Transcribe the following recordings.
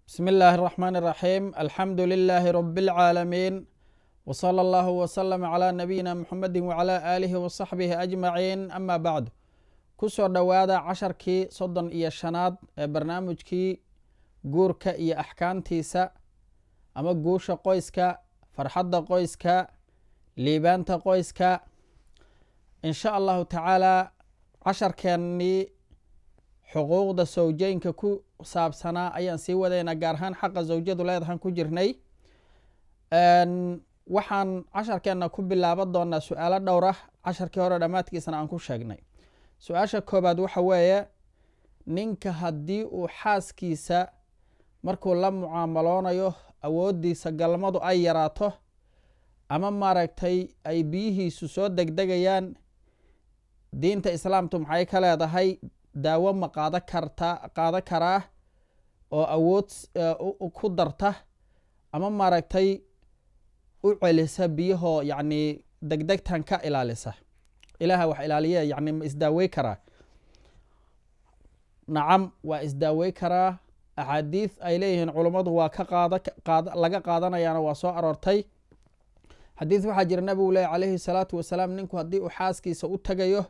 بسم الله الرحمن الرحيم الحمد لله رب العالمين وصلى الله وسلم على نبينا محمد وعلى آله وصحبه أجمعين أما بعد كسر دوادا عشركي صدن إيا شناد برنامجكي جوركا إيا أحكام تيسا أما جوشا قويسكا فرحد قويسكا ليبانتا قويسكا إن شاء الله تعالى عشر كاني xuquuqda sawjeenka ku saabsanaa ayaan sii wadayna gaar ahaan xaqa zawjadu leedahan ku jirnay waxaan casharkeena ku bilaaban doonaa su-aalo dhowr ah casharkii hore dhammaadkiisana aan ku sheegnay su-aasha koobaad waxa weeye ninka haddii uu xaaskiisa markuu la mucaamaloonayo awoodiisa galmadu ay yaraato ama maaragtay ay biyihiisu soo degdegayaan diinta islaamtu maxay ka leedahay daawo ma qaada karaa oo awood ku darta ama maaragtay u celisa biyahoo yacni degdegtan ka ilaalisa ilaaha wax ilaaliya yacni ma isdaawey karaa nacam waa isdaawey karaa axaadiis ay leeyihiin culummadu waa laga qaadanayaana waa soo aroortay xadiis waxaa jira nabigu leeyahy calayhi salaatu wasalaam ninku haddii uu xaaskiisa u tagayo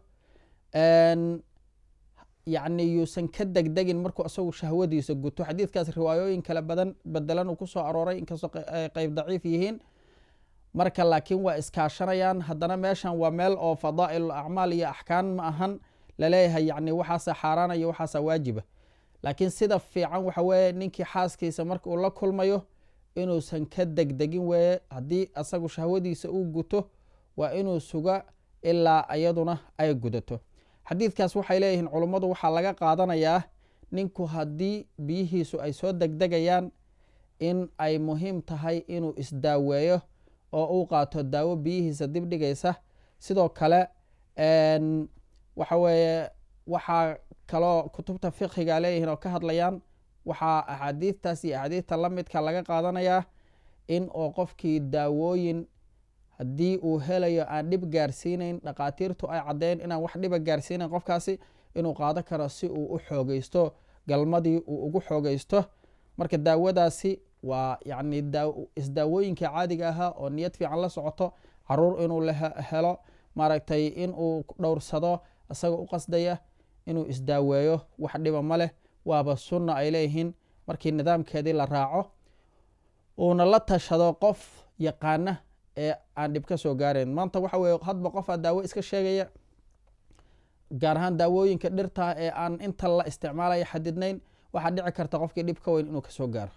yacni yuusan ka degdegin markuu isagu shahwadiisa guto xadiidkaas riwaayooyin kale bedelan uu kusoo arooray inkastoo qeyb daciif yihiin marka laakiin waa iskaashanayaan haddana meeshan waa meel oo fadaa'il acmaal iyo axkaan ma ahan laleeyahay yacni waxaasa xaaraana iyo waxaasa waajiba laakiin sida fiican waxa weeye ninkii xaaskiisa marka uu la kulmayo inuusan ka degdegin weeye haddii isagu shahwadiisa uu guto waa inuu suga ilaa iyaduna ay gudato xadiidkaas waxay leeyihiin culummadu waxaa laga qaadanayaa ninku haddii biyihiisu ay soo degdegayaan in ay muhiim tahay inuu isdaaweeyo oo uu qaato daawo biyihiisa dib dhigaysa sidoo kale waxa weeye waxaa kaloo kutubta fiqhiga leeyihiin oo ka hadlayaan waxaa axaadiidtaas iyo axaadiidta la midka laga qaadanayaa in oo qofkii daawooyin haddii uu helayo aan dhib gaarsiinayn dhaqaatiirtu ay caddeyn inaan wax dhiba gaarsiinayn qofkaasi inuu qaado karo si uu u xoogaysto galmadii uu ugu xoogaysto marka daawadaasi waa yacni isdaawooyinkai caadiga ahaa oo niyad fiican la socoto caruur inuu helo maaragtay inuu dhowrsado isaga u qasdaya inuu isdaaweeyo wax dhiba ma leh waaba sunna ay leeyihiin markii nidaamkeedii la raaco uuna la tashado qof yaqaana ee aan dhib ka soo gaarayn maanta waxa weye hadba qofaa daawo iska sheegaya gaar ahaan daawooyinka dhirta ee aan inta la isticmaalaya xadidnayn waxaa dhici karta qofkii dhib ka weyn inuu kasoo gaaro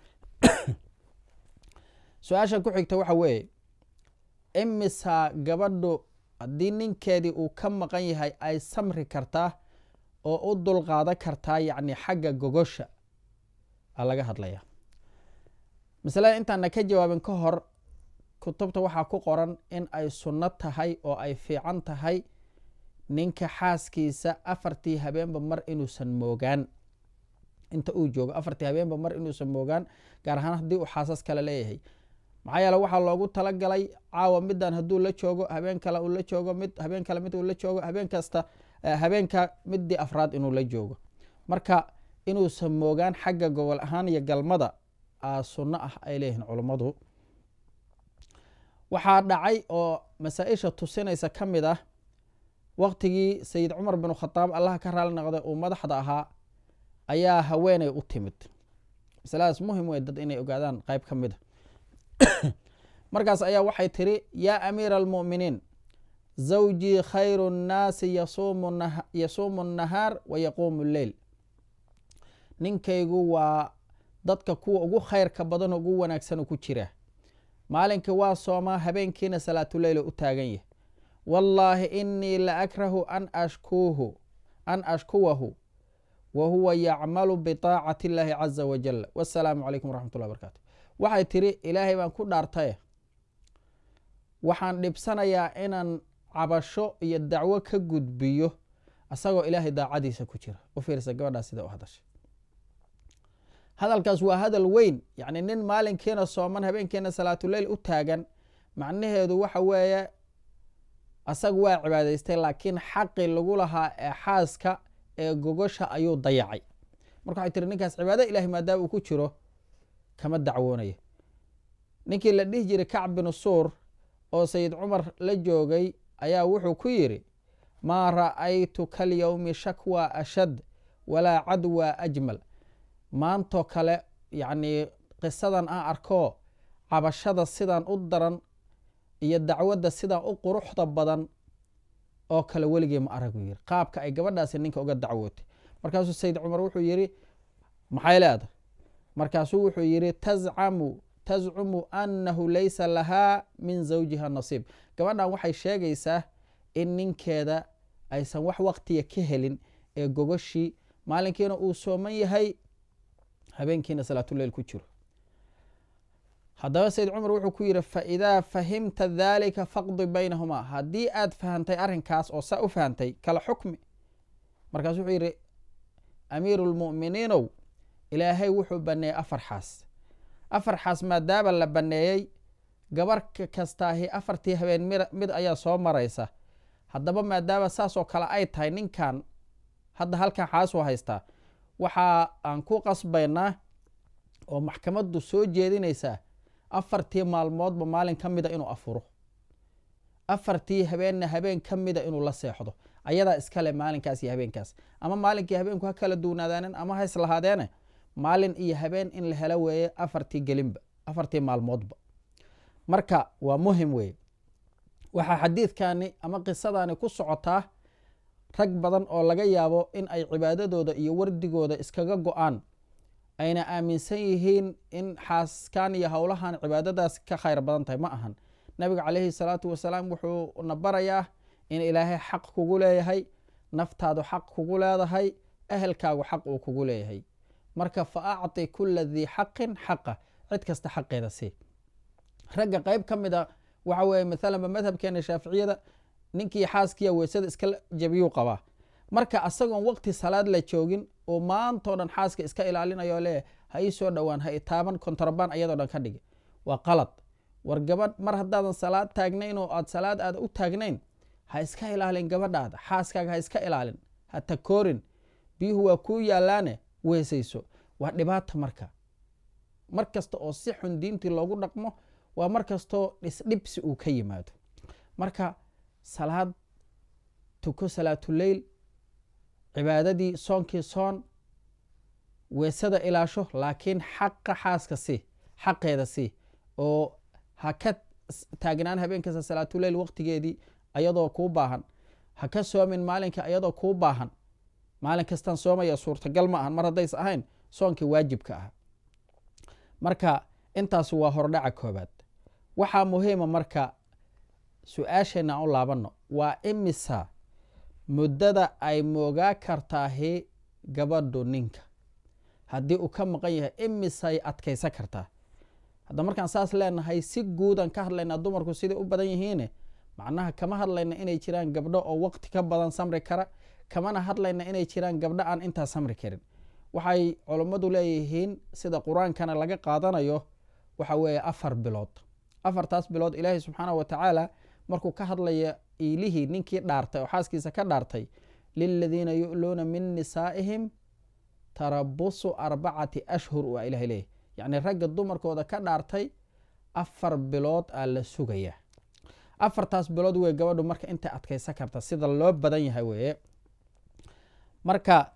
su-aashan ku xigta waxa weeye imisaa gabadhu haddii ninkeedii uu ka maqan yahay ay samri kartaa oo u dulqaadan kartaa yacni xagga gogosha aa laga hadlaya masalada intaana ka jawaabin ka hor kutubta waxaa ku qoran in ay sunno tahay oo ay fiican tahay ninka xaaskiisa afartii habeenba mar inuusan moogaan inta uu joogo afartii habeenba mar inuusan moogaan gaar ahaan haddii uu xaasas kale leeyahay maxaa yeele waxaa loogu talagalay caawa midan hadduu la joogo habeen kale uu la joogo habeen kale mid uu la joogo habeen kasta habeenka midii afraad inuu la joogo marka inuusan moogaan xagga gobol ahaan iyo galmada sunno ah ay leeyihiin culummadu waxaa dhacay oo masaa-isha tusinaysa ka mid ah waqtigii sayid cumar bin khadaab allaha ka raali noqday uu madaxda ahaa ayaa haweeney u timid masaladaas muhim wey dad inay ogaadaan qeyb ka mid a markaas ayaa waxay tiri yaa amiira almu'miniin zawjii khayru nnaasi yasuumu nahaar wa yaquumu lleyl ninkaygu waa dadka kuwa ugu khayrka badan ugu wanaagsan ku jira maalinka waa soomaa habeenkiina salaatuleyl u taagan yahay wallaahi inii la akrahu an ashkuwahu wa huwa yacmalu biطaacati illaahi caza wajal wasalaamu calaykum waraxmat ullah barakaatu waxay tiri ilaahay baan ku dhaartaye waxaan dhibsanayaa inaan cabasho iyo dacwo ka gudbiyo isagoo ilaahay daacadiisa ku jira u fiirsa gabadhaas sida u hadashay hadalkaas waa hadal weyn yacni nin maalinkiina sooman habeenkiina salaatuleyl u taagan macnaheedu waxa weeye asaga waa cibaadaystay laakiin xaqi lagu lahaa ee xaaska ee gogosha ayuu dayacay marka waxay tiri ninkaas cibaado ilahay maadaama uu ku jiro kama dacwoonaya. ninkii la dhihi jiray kacb binu suur oo sayid cumar la joogay ayaa wuxuu ku yidhi maa ra'aytu kalyowmi shakwa ashad walaa cadwa ajmal. maantoo kale yacnii qisadan aan arko cabashada sidaan u daran iyo dacwadda sidaan u quruxda badan oo kale weligee ma aragu yiri, qaabka ay gabadhaasi ninka uga dacwootay. markaasuu sayid cumar wuxuu yidhi maxay leedahay? markaasuu wuxuu yidhi tazcumu annahu laysa lahaa min zawjiha nasiib. gabadhan waxay sheegaysaa in ninkeeda aysan wax waqtiya ka helin ee gogoshii maalinkiina uu sooman yahay habeenkiina salaatuleyl ku jiro. haddaba sayid cumar wuxuu ku yidhi faidaa fahimta daalika faqdi baynahumaa, haddii aad fahantay arrinkaas oo saa u fahantay kala xukmi. markaasu wuxuu yidhi amiiru lmu'miniinow, ilaahay wuxuu baneeyey afar xaas maadaama la baneeyey gabar kastaahi afartii habeen mid ayaa soo maraysa. haddaba maadaama saasoo kale ay tahay ninkan hadda halkan xaasuu haystaa, waxa aan ku qasbaynaa oo maxkamaddu soo jeedinaysaa afartii maalmoodba maalin ka mida inuu afuro, afartii habeenna habeen ka mida inuu la seexdo. ayadaa iskale maalinkaas iyo habeenkaas, ama maalinkii habeenku ha kala duunaadaanen ama ha islahaadeene maalin iyo habeen in la helo weeye afartii gelinba, afartii maalmoodba. marka waa muhim weeye. waxaa xadiidkani ama qisadani ku socotaa rag badan oo laga yaabo in ay cibaadadooda iyo wardigooda iskaga go-aan, ayna aaminsan yihiin in xaaskan iyo howlahan cibaadadaas ka khayr badan tahay. ma ahan. nabiga calayhi salaatu wasalaam wuxuu na barayaa in ilaahay xaq kugu leeyahay, naftaadu xaq kugu leedahay, ehelkaagu xaq uu kugu leeyahay. marka fa acti kula dii xaqin xaqa, cid kasta xaqeeda sii. ragga qayb ka mid a waxa weeye maalanba madhabkeena shaaficiyada ninkii xaaskiya weysada iska jabiyuu qabaa. marka asagoon waqti salaad la joogin oo maantoo dhan xaaska iska ilaalinayo leeyahay ha ii soo dhowaan, ha itaaban, kontrabaan ayadoo dhan ka dhigi. waa qalad. war gabadh mar haddaadan salaad taagnayn oo aad salaad aada u taagnayn, ha iska ilaalin gabadhaada, xaaskaaga ha iska ilaalin, ha takoorin. biyuhu waa kuu yaalaane weysayso. waa dhibaata. mar kasta oo si xun diintii loogu dhaqmo waa mar kastoo dhisdhibsi uu ka yimaado. marka salaad tuko, salaatuleyl, cibaadadii soonkii soon, weysada ilaasho, laakiin xaqa xaaska sii, xaqeeda sii, oo ha ka taagnaan habeenkasta salaatuleyl waqtigeedii ayadoo kuu baahan, ha ka soomin maalinka ayadoo kuu baahan. maalin kastaan soomaya suurtagal ma ahan mar haddays ahayn soonkii waajibka ah. marka intaas waa hordhaca koobaad. waxaa muhiima marka su-aasheenna aan u laabanno, waa imisa muddada ay moogaa kartaahi gabadhu ninka haddii uu ka maqan yahay, imisay adkaysan kartaa. hadda markaan saas leenahay si guudan ka hadlaynaa dumarku siday u badan yihiine, macnaha kama hadlayna inay jiraan gabdho oo waqti ka badan samri kara, kamana hadlayna inay jiraan gabdho aan intaa samri karin. waxay culummadu leeyihiin sida qur-aankana laga qaadanayo waxa weeye 4 bilood. 4taas bilood ilaahay subxaanahu watacaala markuu ka hadlaya iilihii ninkii dhaartay oo xaaskiisa ka dhaartay, liladiina yu'luuna min nisaa'ihim tarabusu 4 ashhur waa ilahay leeyahy. yacni ragga dumarkooda ka dhaartay 4 bilood aa la sugaya. 4taas bilood wey gabadhu marka intay adkaysan karta sida loo badan yahay weeye. marka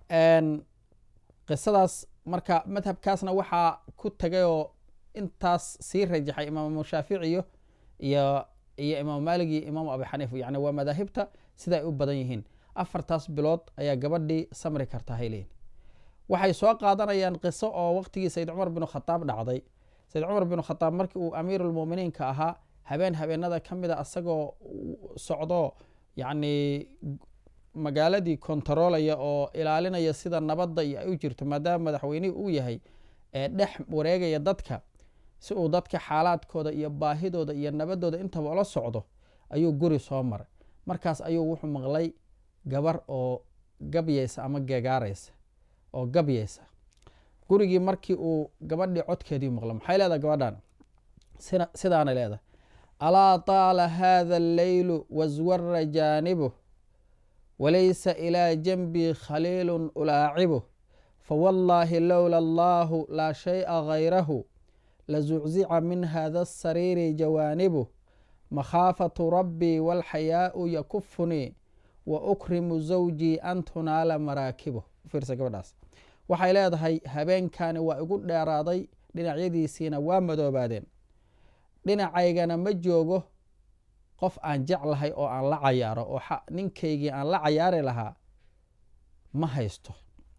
qisadaas marka madhabkaasna waxaa ku tagay oo intaas sii rajaxay imaamu shaaficiyo iyo imaamu maalig iyo imaamu abi xaniifa. yani waa madaahibta sida ay u badan yihiin. 4taas bilood ayaa gabadhii samri kartaa hayleyn. waxay soo qaadanayaan qiso oo waqtigii sayid cumar binu khataab dhacday. sayid cumar binu khataab markii uu amiirulmuminiinka ahaa, habeenada ka mida asagoo socdo yacni magaaladii kontaroolaya oo ilaalinaya sida nabadda iyo ay u jirto, maadaama madaxweynihii uu yahay ee dhex wareegaya dadka si uu dadka xaalaadkooda iyo baahidooda iyo nabadooda intaba ula socdo, ayuu guri soo maray. markaas ayuu wuxuu maqlay gabar oo gabyaysa ama gegaaraysa oo gabyaysa. gurigii markii uu gabadhii codkeedii maqla, maxay leedahay gabadhan? sidaana leedahay: alaa taala hada alleylu waswara jaanibuh walaysa ilaa janbii khaliilun ulaacibuh fawallaahi lowla allaahu laa shay'a gayrahu lazuczica min hada الsariiri jawaanibuh makhaafatu rabbii wاlxayaau yakufunii wa ukrimu zawjii an tunaala maraakibuh. ufiirsa gabadhaas waxay leedahay habeenkani waa igu dheeraaday, dhinacyadiisiina waa madoobaadeen, dhinacaygana ma joogo qof aan jeclahay oo aan la cayaaro oo ninkaygii aan la cayaari lahaa ma haysto.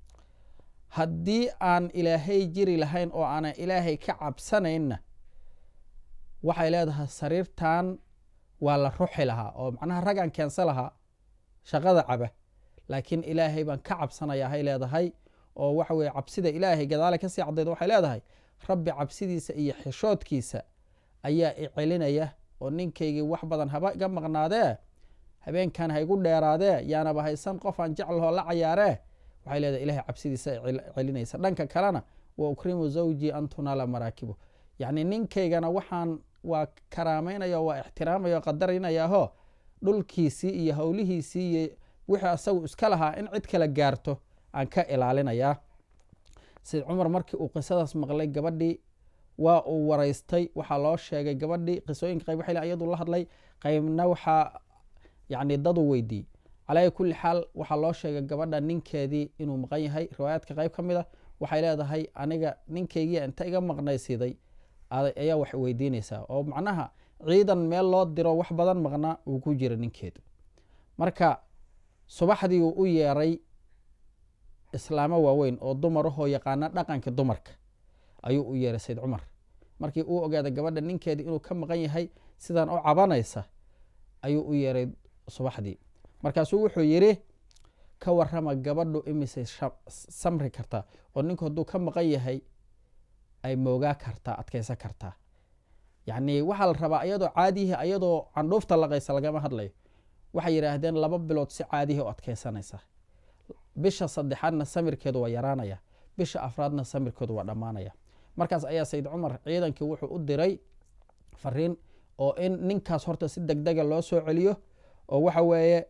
haddii aan ilaahay jiri lahayn oo aanan ilaahay ka cabsanaynna waxay leedahay sariirtan waa la ruxi lahaa oo macnaha ragaan keensan lahaa shaqada caba, laakiin ilaahay baan ka cabsanaya hay leedahay. oo waxa weye cabsida ilaahay gadaale kasii caddeed waxay leedahay rabbi cabsidiisa iyo xishoodkiisa ayaa i celinaya oo ninkaygii wax badan haba iga maqnaadee habeenkan ha igu dheeraadee yaanaba haysan qof aan jeclahoo la cayaaree waxay leedahay ilahay cabsidiisa celinaysa. dhanka kalena wa ukrimu zawjii an tunaala maraakibu, yacni ninkaygana waa karaamaynaya waa ixtiraamaya o qadarinayaho dhulkiisii iyo howlihiisii iyo wixii asagu iska lahaa in cid kala gaarto aan ka ilaalinayaa. sayid cumar markii uu qisadaas maqlay gabadhii waa uu waraystay, waxaa loo sheegay gabadhii qisooyinka qayb waxay iyadu la hadlay, qaybna waxaa yani dadu weydiiyey. calaa kulli xaal waxaa loo sheegay gabadha ninkeedii inuu maqan yahay. riwaayaadka qayb ka mid a waxay leedahay aniga ninkaygii inta iga maqnaysiiday ayaa wax weydiinaysaa, oo macnaha ciidan meel loo diro wax badan maqnaa uu ku jira ninkeedu. marka subaxdii uu u yeeray islaamo waaweyn oo dumarahoo yaqaana dhaqanka dumarka ayuu u yeeray sayid cumar. markii uu ogaaday gabadha ninkeedii inuu ka maqan yahay sidan u cabanaysa ayuu u yeeray subaxdii. markaasuu wuxuu yidhi ka warrama gabadhu imisay samri kartaa oo ninku hadduu ka maqan yahay ay moogaa kartaa, adkaysan kartaa. yacni waxaa la rabaa iyadoo caadihi ayadoo candhuufta laqaysa lagama hadlayo. waxay yidhaahdeen 2 bilood si caadihi oo adkaysanaysa, bisha 3aadna samirkeedu waa yaraanaya, bisha 4aadna samirkeedu waa dhammaanaya. markaas ayaa sayid cumar ciidankii wuxuu u diray fariin oo in ninkaas horta si degdega loo soo celiyo oo waxa weeye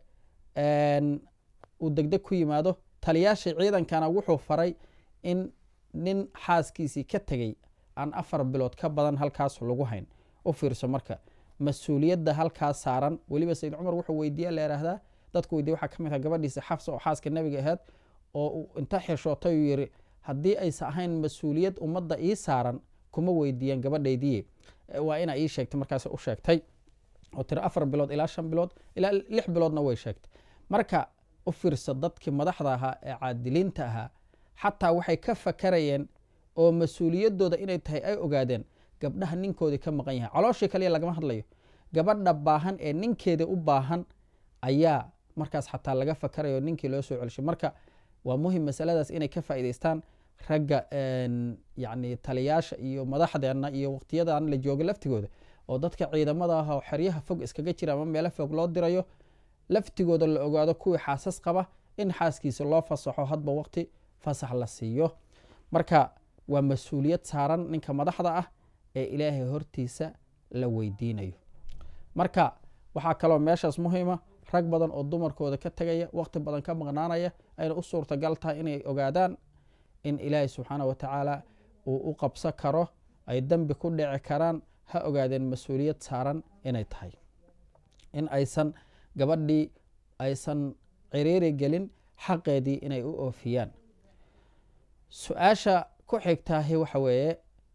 uu degdeg ku yimaado. taliyaashii ciidankana wuxuu faray in nin xaaskiisii ka tegey aan 4 bilood ka badan halkaas lagu hayn. u fiirso marka mas-uuliyadda halkaas saaran. weliba sayid cumar wuxuu weydiiya la yidhaahdaa dadku weydiya waxaa ka mid ah gabadhiisa xafsa oo xaaska nebiga ahayd oo inta xishootay uu yidhi haddii aysa ahayn mas-uuliyad ummadda ii saaran kuma weydiiyeen gabadhaydii, waa inaa ii sheegtay. markaas u sheegtay oo tiri 4 bilood ilaa 5 bilood ilaa 6 biloodna way sheegtay. marka u fiirso dadkii madaxda ahaa ee caadiliinta ahaa xataa waxay ka fakarayeen oo mas-uuliyaddooda inay tahay ay ogaadeen gabdhaha ninkoodii ka maqan yahay. calooshii kaliya lagama hadlayo, gabadha baahan ee ninkeedii u baahan ayaa markaas xataa laga fakarayo ninkii loo soo celishay. marka waa muhim masaladaas inay ka faa'idaystaan ragga yani taliyaasha iyo madaxdeena iyo waqtiyadan la jooga laftigooda, oo dadka ciidamada ah oo xeryaha fog iskaga jira ama meelo fog loo dirayo laftigooda la ogaado kuwii xaasas qaba in xaaskiisa loo fasaxo hadba waqti fasax la siiyo. marka waa mas-uuliyad saaran ninka madaxda ah ee ilaahay hortiisa la weydiinayo. marka waxaa kaloo meeshaas muhiima rag badan oo dumarkooda ka tegaya waqti badan ka maqnaanaya ayna u suurtagal tahay inay ogaadaan in ilaahay subxaana wa tacaala uu u qabsan karo, ay dembi ku dhici karaan, ha ogaadeen mas-uuliyad saaran inay tahay, in aysan gabadhii aysan ciriiri gelin xaqeedii inay u oofiyaan. su-aasha ku xigtaahi waxa weeye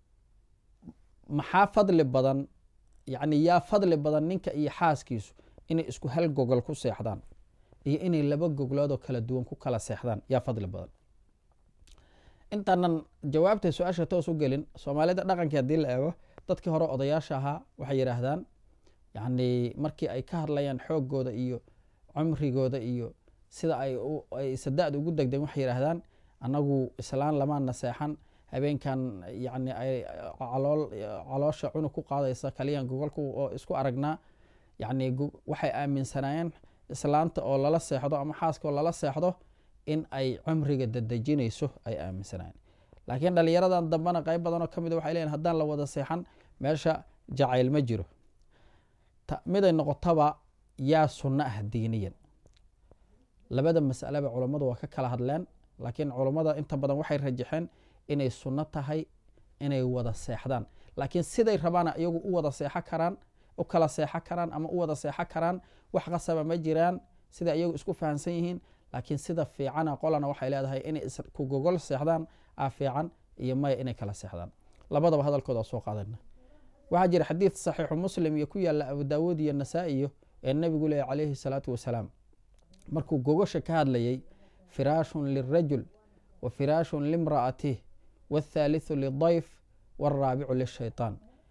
maxaa fadli badan, yacni yaa fadli badan ninka iyo xaaskiisu inay isku hal gogol ku seexdaan iyo inay 2 gogloodoo kala duwan ku kala seexdaan, yaa fadli badan. intaanan jawaabta su-aasha toos u gelin, soomaalida dhaqankii haddii la eego dadkii hore odayaasha ahaa waxay yidhaahdaan yacni markii ay ka hadlayaan xooggooda iyo cumrigooda iyo sida ay sadaad ugu degdeen waxay yidhaahdaan anagu islaan lamaana seexan, habeenkan yacni ay caloosha cunug ku qaadaysa kaliyan gogolku oo isku aragnaa. yacni waxay aaminsanaayeen islaanta oo lala seexdo ama xaaska oo lala seexdo in ay cumriga dadejinayso ay aaminsanaayeen. laakiin dhalinyaradan dambena qayb badanoo ka mida waxay leeyihin haddaan la wada seexan meesha jacayl ma jiro. miday noqotaba yaa sunno ah diiniyan. labada mas'aleba culammadu waa ka kala hadleen, laakiin culammada inta badan waxay rajaxeen inay sunno tahay inay wada seexdaan. laakiin siday rabaana iyagu u wada seexo karaan, u kala seexo karaan ama u wada seexo karaan, wax qasaba ma jiraan sida iyagu isku fahamsan yihiin. laakiin sida fiicana qolana waxay leedahay inay ku gogol seexdaan fiican iyo maya inay kala seexdaan. labadaba hadalkooda soo qaadana. waxaa jira xadiid saxiixu muslim iyo ku yaala abu daawuud iyo nasaa-iyo ee nabigu leeyahy calayhi salaatu wasalaam markuu gogosha ka hadlayay firaashun lirajul wa firaashun limra'atih waathaalithu lidayf waalraabicu lishaytaan.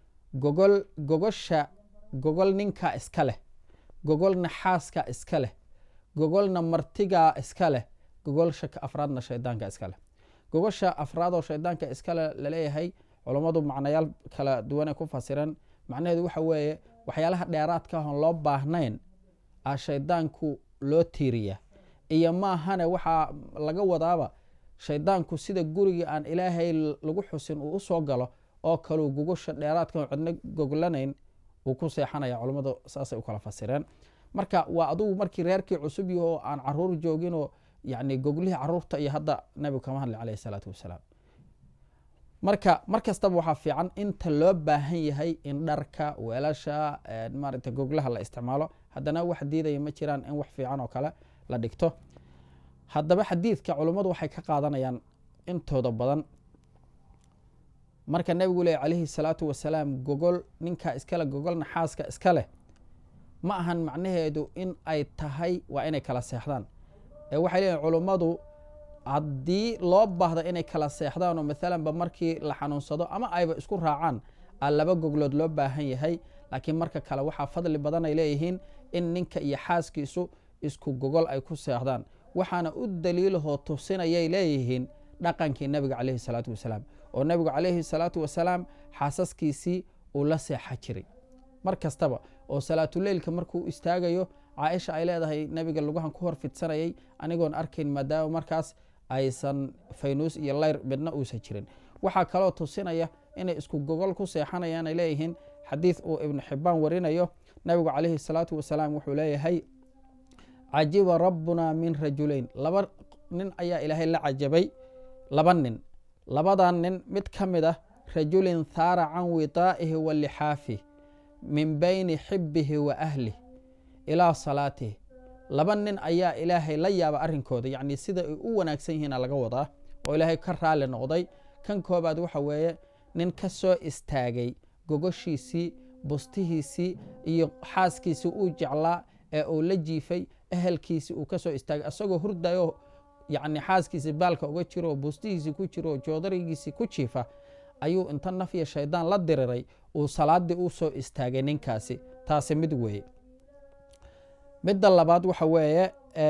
gogosha gogol ninkaa iska leh, gogolna xaaska iska leh, gogolna martigaa iska leh, gogolsha afraadna shaydaanka iska leh. gogosha afraadoo shaydaanka iskale laleeyahay culammadu macnayaal kala duwanay ku fasireen. macnaheedu waxa weeye waxyaalaha dheeraadka ahon loo baahnayn shaydaanku loo tiiriya iyo maahane waxaa laga wadaaba shaydaanku sida gurigii aan ilaahay lagu xusin uu usoo galo oo kaleu gogosha dheeraadka cidna goglanayn uu ku seexanaya. culammadu saasay u kala fasireen. marka waa adugu markii reerkii cusub yaho aan caruur jooginoo yani goglihii caruurta iyo hadda nabigu kama hadlay calayhi salaatu wasalaam. marka mar kastaba waxaa fiican inta loo baahan yahay in dharka weelasha maaragta goglaha la isticmaalo, haddana wax diidaya ma jiraan in wax fiican oo kale la dhigto. haddaba xadiidka culummadu waxay ka qaadanayaan intooda badan marka nabigu leeyahy calayhi salaatu wasalaam gogol ninkaa iskale gogolna xaaska iska leh ma ahan macnaheedu in ay tahay waa inay kala seexdaan. waxay leeyihin culummadu haddii loo baahda inay kala seexdaan oo maalanba markii la xanuunsado ama ayba isku raacaan laba goglood loo baahan yahay, laakiin marka kale waxaa fadli badan ay leeyihiin in ninka iyo xaaskiisu isku gogol ay ku seexdaan. waxaana u daliilahoo tusinayay leeyihiin dhaqankii nabiga calayhi salaatu wasalaam oo nabigu calayhi salaatu wasalaam xaasaskiisii uu la seexa jiray mar kastaba oo salaatuleylka markuu istaagayo caaisha ay leedahay nabiga lugahan ku hor fidsanayay anigoon arkayn maadaama markaas aysan faynuus iyo layr midna uusan jirin. waxaa kaloo tusinaya inay isku gogol ku seexanayaan ay leeyihiin xadiid uu ibnu xibbaan warinayo nabigu calayhi salaatu wasalaam wuxuu leeyahay cajiba rabbuna min rajulayn. laba nin ayaa ilaahay la cajabay, laba nin. labadan nin mid ka mid ah rajulin thaara can widaa'ihi wa lixaafih min bayni xibbihi wa ahlih ilaa salaatih. laba nin ayaa ilaahay la yaaba arrinkooda, yacni sida ay u wanaagsan yihiina laga wadaa oo ilaahay ka raali noqday. kan koobaad waxa weeye nin ka soo istaagay gogoshiisii, bustihiisii iyo xaaskiisii uu jeclaa ee uu la jiifay ehelkiisii uu ka soo istaagay asagoo hurdayo yacni xaaskiisii baalka uga jiro oo bustihiisii ku jiro oo joodarigiisii ku jiifa ayuu inta nafya shaydaan la diriray uu salaadii u soo istaagay ninkaasi. taasi mid weeye. midda labaad waxa weeye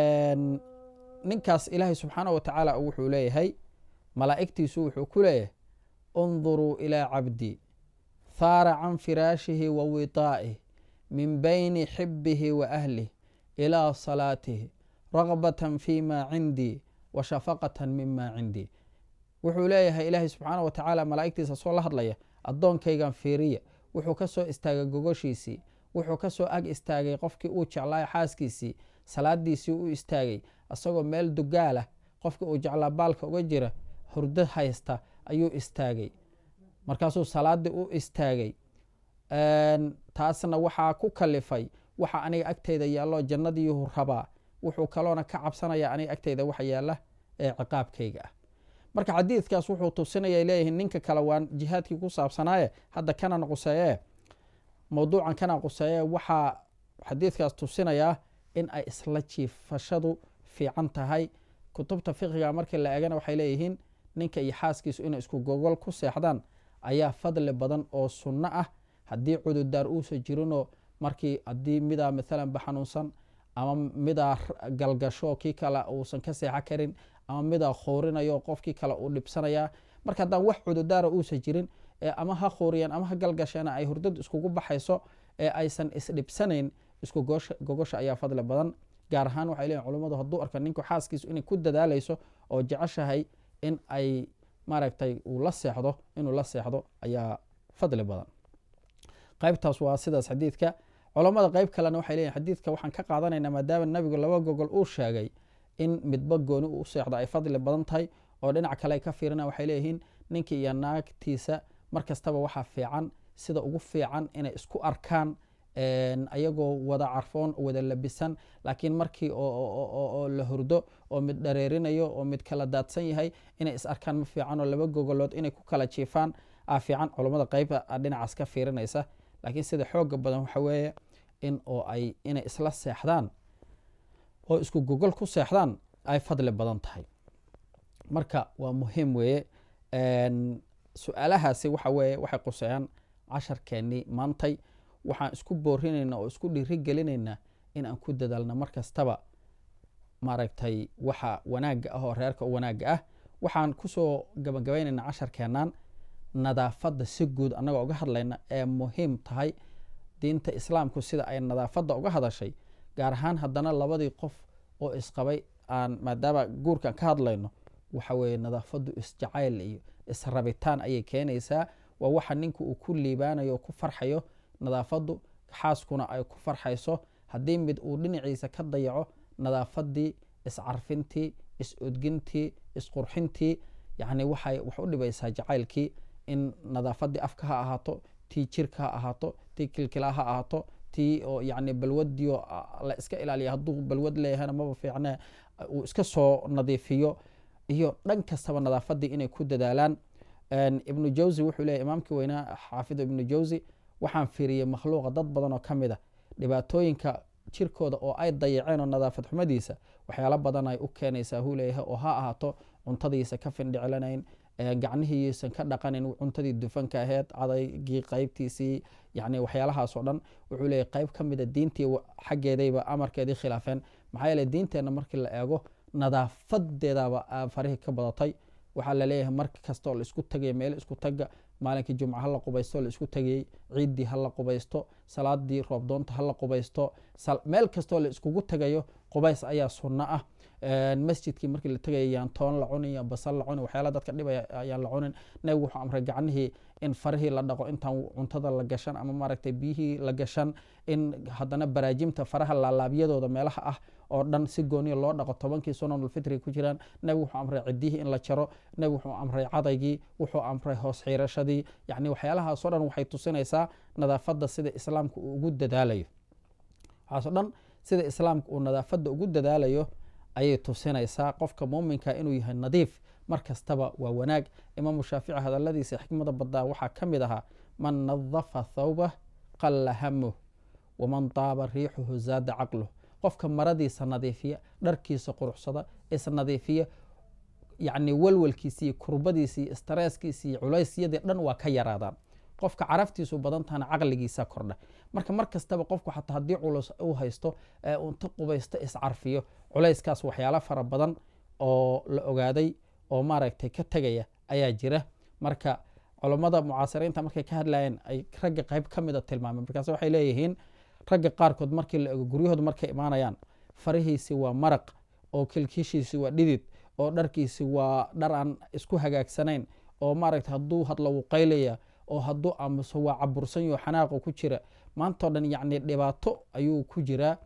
ninkaas ilaahay subxaana wa tacaala wuxuu leeyahay malaa'igtiisu wuxuu ku leeyahay unduruu ilaa cabdii thaara can firaashihi wa widaa'ih min bayni xibbihi wa ahlih ilaa salaatihi ragbatan fi ma cindii wa shafaqatan mima cindii. wuxuu leeyahay ilaahay subxaana wa tacaala malaa'igtiisa soo la hadlaya addoonkaygan fiiriya wuxuu ka soo istaagay gogoshiisii, wuxuu ka soo ag istaagay qofkii uu jeclaa xaaskiisii, salaadiisii u istaagay asagoo meel dugaalah qofkii uu jeclaa baalka uga jira hurdo haysta ayuu istaagay, markaasuu salaadii u istaagay. taasna waxaa ku kalifay waxa aniga agteyda yaallo jannadiihu rabaa, wuxuu kaloona ka cabsanaya aniga agteyda waxa yaala ee ciqaabkayga ah. marka xadiidkaas wuxuu tusinaya leeyihiin ninka kale waan jihaadkii ku saabsanaaye hadda kanan quseeye mawduucan kanan quseeye waxaa xadiidkaas tusinayaa in ay isla jiifashadu fiican tahay. kutubta fiqiga markii la eegana waxay leeyihiin ninka iyo xaaskiisu inay isku gogol ku seexdaan ayaa fadli badan oo sunno ah haddii cududaar uusa jirinoo markii haddii midaa maalan ba xanuunsan ama midaa galgasho kii kale uusan ka seexo karin ama midaa khoorinayo qofkii kale uu dhibsanayaa. marka haddaan wax cududaara uusa jirin ama ha khooriyeen ama ha galgasheena ay hurdadu iskugu baxayso ee aysan isdhibsanayn isku gogosha ayaa fadli badan. gaar ahaan waxay leeyihin culummadu hadduu arka ninku xaaskiisu inay ku dadaalayso oo jeceshahay in ay maaragtay uu la seexdo inuu la seexdo ayaa fadli badan. qaybtaas waa sidaas xadiidka. culammada qayb kalena waxay leeyihin xadiidka waxaan ka qaadanaynaa maadaama nabigu laba gogol uu sheegay in midba gooni uu seexdo ay fadli badan tahay oo dhinac kale ay ka fiirina waxay leeyihiin ninka iyo naagtiisa markastaba waxaa fiican sida ugu fiican inay isku arkaan ayagoo wada carfoon wada labisan laakiin markii oo la hurdo oo mid dhareerinayo oo mid kala daadsan yahay inay is arkaan ma fiican oo laba gogolood inay ku kala jiifaan fiican. culammada qayba dhinacaas ka fiirinaysa laakiin sida xooga badan waxa weeye inay isla seexdaan oo isku gogol ku seexdaan ay fadli badan tahay. marka waa muhiim weeye. su-aalahaasi waxa weeye waxay quseeyaan casharkeennii maantay. waxaan isku boorinaynaa oo isku dhiirigelinaynaa in aan ku dadaalno markastaba maaragtay waxa wanaagga ah oo reerka u wanaagga ah. waxaan kusoo gabagabaynaynaa casharkeennan nadaafadda si guud annagoo uga hadlayna ee muhiim tahay diinta islaamku sida ay nadaafadda uga hadashay, gaar ahaan haddana labadii qof oo isqabay aan maadaama guurkan ka hadlayno waxa weeye nadaafaddu isjacayl iyo israbitaan ayay keenaysaa. waa waxa ninka uu ku liibaanayo o ku farxayo nadaafaddu, xaaskuna ay ku farxayso. haddii mid uu dhinaciisa ka dayaco nadaafaddii, iscarfintii, is-udgintii, isqurxintii, yani wax u dhibaysaa jacaylkii. in nadaafaddii afka ha ahaato, tii jirka ha ahaato, tii kilkilaa ha ahaato, tii oo yani balwadiio la iska ilaaliya. hadduu balwad leeyahayna maba fiicne uu iska soo nadiifiyo, iyo dhan kastaba nadaafaddii inay ku dadaalaan. ibnu jawzi wuxuu leeyahy imaamkii weynaa xaafid ibnu jawzi, waxaan fiiriyey makhluuqa dad badan oo ka mid a dhibaatooyinka jirkooda oo ay dayaceen oo nadaafad xumadiisa waxyaalo badan ay u keenaysaa huu leeyahay, oo ha ahaato cuntadiisa ka findhiclanayn, gacnihiisan ka dhaqanin cuntadii dufanka aheyd, cadaygii qaybtiisii, yani waxyaalahaasoo dhan wuxuu leeyahy qayb ka mida diintii xaggeedayba amarkeedii khilaafeen. maxaa yeele diinteenna markii la eego nadaafadeedaba farihii ka badatay. waxaa laleeyahay mar kastoo la isku tagay meel isku taga, maalinkii jumca hala qubaysto la isku tagayey, ciiddii hala qubaysto, salaadii roobdoonta hala qubaysto, meel kastoo la iskugu tagayo qubays ayaa sunno ah. masjidkii markii la tagaya yaan toon la cunin, yaan basal la cunin, waxyaala dadka dhibaya ayaan la cunin. nabigu wuxuu amray gacnihii in farihii la dhaqo intaan cuntada la gashan ama maaragtay biyihii la gashan, in haddana baraajimta faraha laalaabyadooda meelaha ah oo dhan si gooniya loo dhaqo. 10kii sunanulfitri ku jiraan. nabigu wuxuu amray ciddihii in la jaro, nabigu wuxuu amray cadaygii, wuxuu amray hoos xiirashadii. yani waxyaalahaasoo dhan waxay tusinaysaa nadaafadda sida islaamka uu ugu dadaalayo. waxaasoo dhan sida islaamka uu nadaafadda ugu dadaalayo ayay tusinaysaa. qofka muuminka inuu yahay nadiif mar kastaba waa wanaag. imaamu shaafici hadaladiisa xikmada badaa waxaa ka mid ahaa man nadafa thawbah qalla hamuh waman taaba riixuhu zaada caqluh. qofka maradiisa nadiifiya, dharkiisa quruxsada, isnadiifiya, yani walwalkiisi iyo kurbadiisi iyo stareeskiisi iyo culaysyadii dhan waa ka yaraadaan. qofka caraftiisu badantahana caqligiisa kordha. marka mar kastaba qofku xataa haddii culus uu haysto unta qubaysto iscarfiyo, culayskaas waxyaalo fara badan oo la ogaaday oo maaragtay ka tegaya ayaa jira. marka culammada mucaasiriinta markay ka hadlayeen ay ragga qayb ka mida tilmaameen. markaas waxay leeyihiin ragga qaarkood markii la ego guryahooda markay imaanayaan farihiisi waa maraq, oo kilkishiisi waa dhidid, oo dharkiisi waa dhar aan isku hagaagsanayn, oo maaragtay hadduu hadla wuu qaylaya, oo hadduu aamuso waa cabursan yaho xanaaqo ku jira. maantao dhan yani dhibaato ayuu ku jiraa.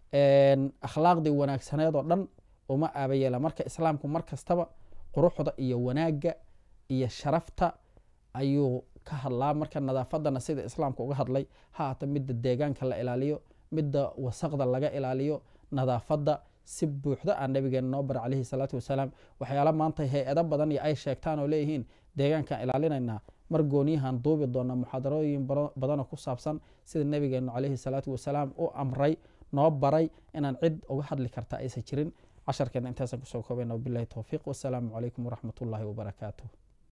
akhlaaqdii wanaagsaneed oo dhan uma aabayeela. marka islaamku mar kastaba quruxda iyo wanaagga iyo sharafta ayuu ka hadlaa. marka nadaafadana sida islaamka uga hadlay ha haata midda deegaanka la ilaaliyo, midda wasaqda laga ilaaliyo. nadaafadda si buuxda aan nabigeena noo bara calayhi salaatu wasalaam. waxyaala maanta hay-ado badan iyo ay sheegtaan oo leeyihiin deegaankaan ilaalinaynaa. mar gooniyahan duubi doona muxaadarooyin badanoo ku saabsan sida nabigeenu calayhi salaatu wasalaam u amray, noo baray inaan cid uga hadli karta aysan jirin. casharkeena intaasaan kusoo koobayna wabilahi towfiiq. wasalaamu calaykum waraxmat ullaahi wabarakaatuh.